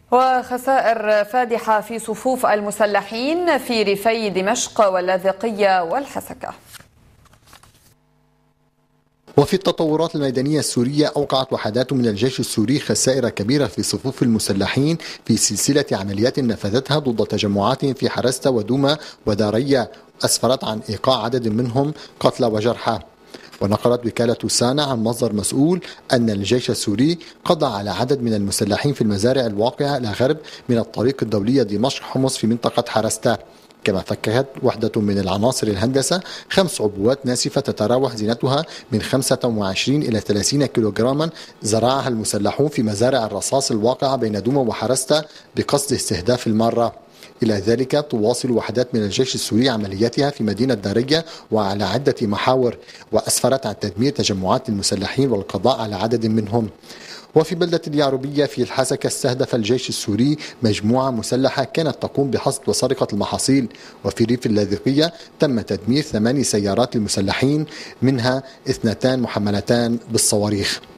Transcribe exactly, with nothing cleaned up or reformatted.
وخسائر فادحة في صفوف المسلحين في ريفي دمشق واللاذقية والحسكة. وفي التطورات الميدانية السورية، أوقعت وحدات من الجيش السوري خسائر كبيرة في صفوف المسلحين في سلسلة عمليات نفذتها ضد تجمعات في حرستة ودوما ودارية، أسفرت عن إيقاع عدد منهم قتلى وجرحى. ونقلت وكالة سانا عن مصدر مسؤول أن الجيش السوري قضى على عدد من المسلحين في المزارع الواقعة إلى غرب من الطريق الدولية دمشق حمص في منطقة حرستة. كما فككت وحدة من العناصر الهندسة خمس عبوات ناسفة تتراوح زينتها من خمسة وعشرين إلى ثلاثين كيلوغراما، زرعها المسلحون في مزارع الرصاص الواقعة بين دوما وحرستة بقصد استهداف المارة. إلى ذلك تواصل وحدات من الجيش السوري عملياتها في مدينة دارية وعلى عدة محاور، وأسفرت عن تدمير تجمعات المسلحين والقضاء على عدد منهم. وفي بلدة اليعربية في الحسكة، استهدف الجيش السوري مجموعة مسلحة كانت تقوم بحصد وسرقة المحاصيل. وفي ريف اللاذقية تم تدمير ثماني سيارات المسلحين، منها اثنتان محملتان بالصواريخ.